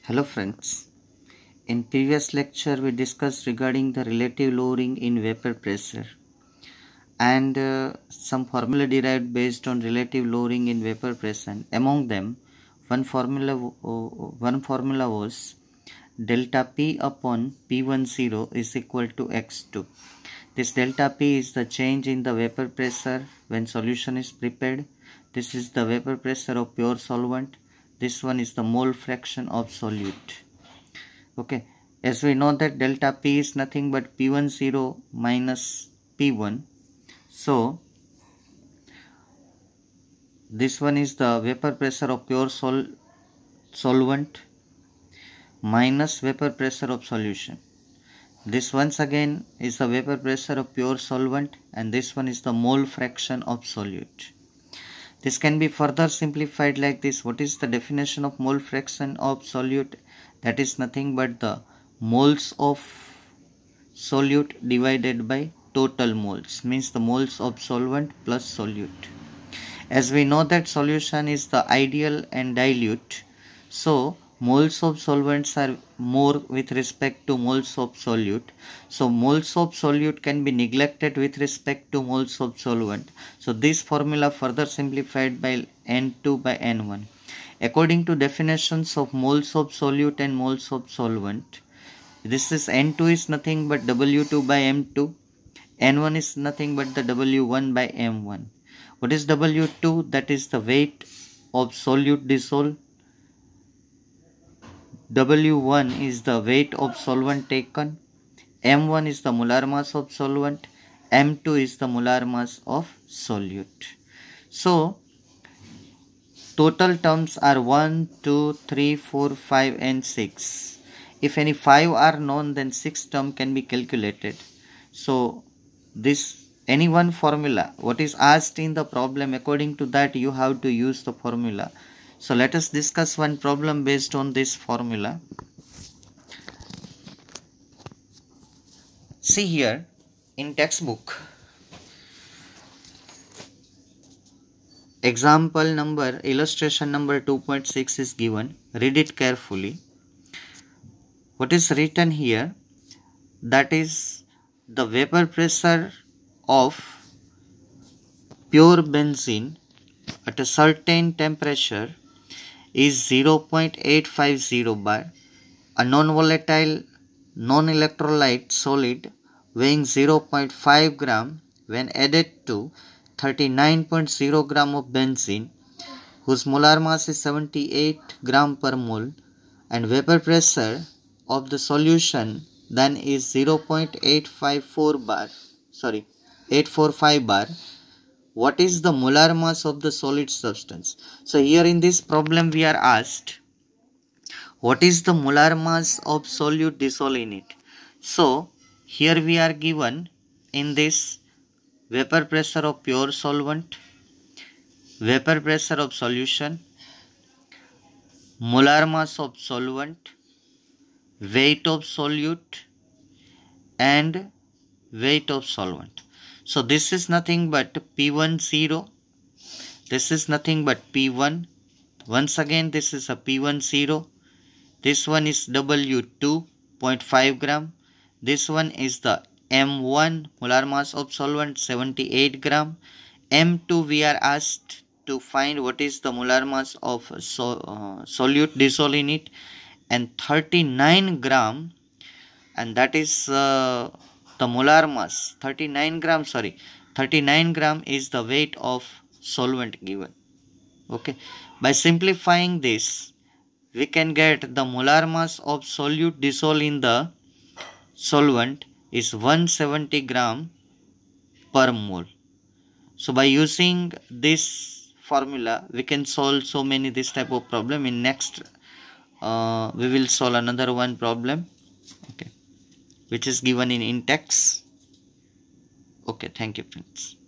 Hello friends, in previous lecture we discussed regarding the relative lowering in vapor pressure and some formula derived based on relative lowering in vapor pressure. Among them, one formula was delta P upon P10 is equal to X2. This delta P is the change in the vapor pressure when solution is prepared. This is the vapor pressure of pure solvent. This one is the mole fraction of solute. Okay, as we know that delta P is nothing but P10 minus P1. So this one is the vapor pressure of pure solvent minus vapor pressure of solution. This once again is the vapor pressure of pure solvent, and this one is the mole fraction of solute. This can be further simplified like this. What is the definition of mole fraction of solute? That is nothing but the moles of solute divided by total moles, means the moles of solvent plus solute. As we know that solution is the ideal and dilute, so moles of solvents are more with respect to moles of solute. So moles of solute can be neglected with respect to moles of solvent. So this formula further simplified by N2 by N1. According to definitions of moles of solute and moles of solvent, this is N2 is nothing but W2 by M2. N1 is nothing but the W1 by M1. What is W2? That is the weight of solute dissolved. W1 is the weight of solvent taken. M1 is the molar mass of solvent. M2 is the molar mass of solute. So total terms are 1, 2, 3, 4, 5 and 6. If any 5 are known, then 6 term can be calculated. So this any one formula, what is asked in the problem, according to that you have to use the formula. So let us discuss one problem based on this formula. See here in textbook, example number, illustration number 2.6 is given. Read it carefully. What is written here? That is the vapor pressure of pure benzene at a certain temperature is 0.850 bar. A non-volatile, non-electrolyte solid weighing 0.5 gram when added to 39.0 gram of benzene, whose molar mass is 78 gram per mole, and vapor pressure of the solution then is 0.845 bar. What is the molar mass of the solid substance? So here in this problem we are asked, what is the molar mass of solute dissolved in it? So here we are given in this vapor pressure of pure solvent, vapor pressure of solution, molar mass of solvent, weight of solute and weight of solvent. So this is nothing but P10, this is nothing but P1. Once again this is a P10, this one is W2.5 gram, this one is the M1 molar mass of solvent 78 gram, M2 we are asked to find what is the molar mass of solute dissolved in it, and 39 gram, and that is the molar mass 39 gram is the weight of solvent given. Okay, by simplifying this we can get the molar mass of solute dissolved in the solvent is 170 gram per mole. So by using this formula we can solve so many this type of problem. In next we will solve another one problem, okay, which is given in text. Okay, thank you friends.